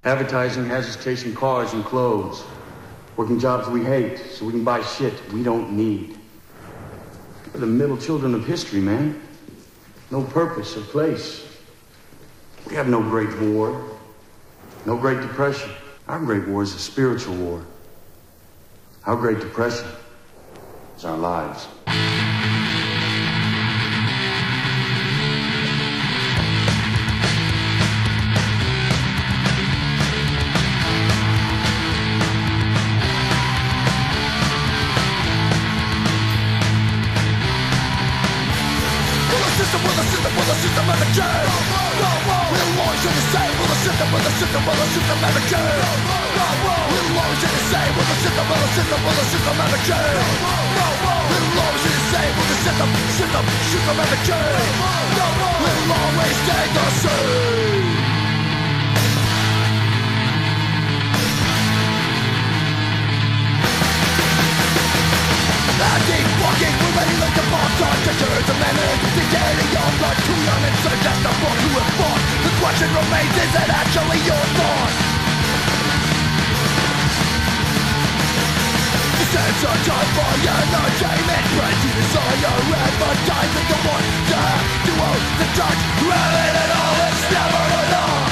Advertising has us chasing cars and clothes, working jobs we hate so we can buy shit we don't need. We're the middle children of history, man. No purpose or place. We have no great war, no great depression. Our great war is a spiritual war. Our great depression is our lives. Will the system ever change? We'll always do the same. Will the system ever change? We'll always do the same. Will the system ever change? We'll always do the same. Will the system ever change? We'll always stay the same. I keep walking, we're ready like the boss on treasures and lemons. Decaying your blood, too young and suggestible to have fought. The question remains, is it actually your thought? The sense of time for entertainment, bred to desire, advertising the one to have to own the touch. Having it all, it's never enough.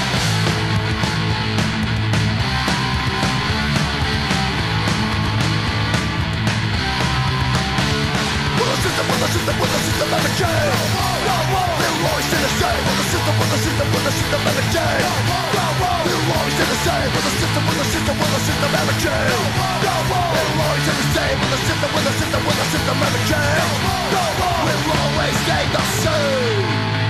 Will the system ever change? We'll always stay the same. Will the system ever change? We'll always stay the same. Will the system ever change? We'll always stay the same. Will the system ever change? We'll always stay the same.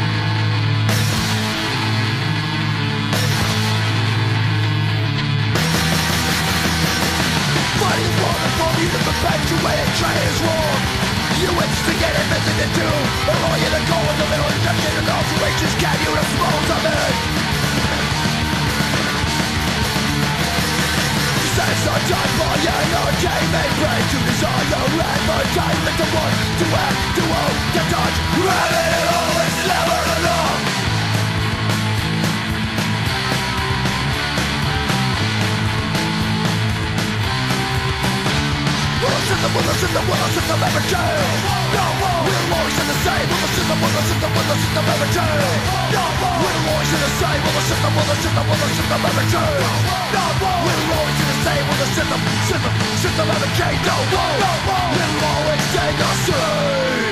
Fighting for the body to perpetuate trade is wrong. You instigate and visit it too. All you to go in the middle injection and alterations. Can you dispose of it? Sense of time for entertainment, bred to desire, advertisement to want, to act, to own, to touch. Having it all is never enough. Will the system ever change? We'll always do the same. Will the system ever change? We'll always do the same. Will the system ever change? We'll always do the same. Will the system ever change? We'll always stay the same.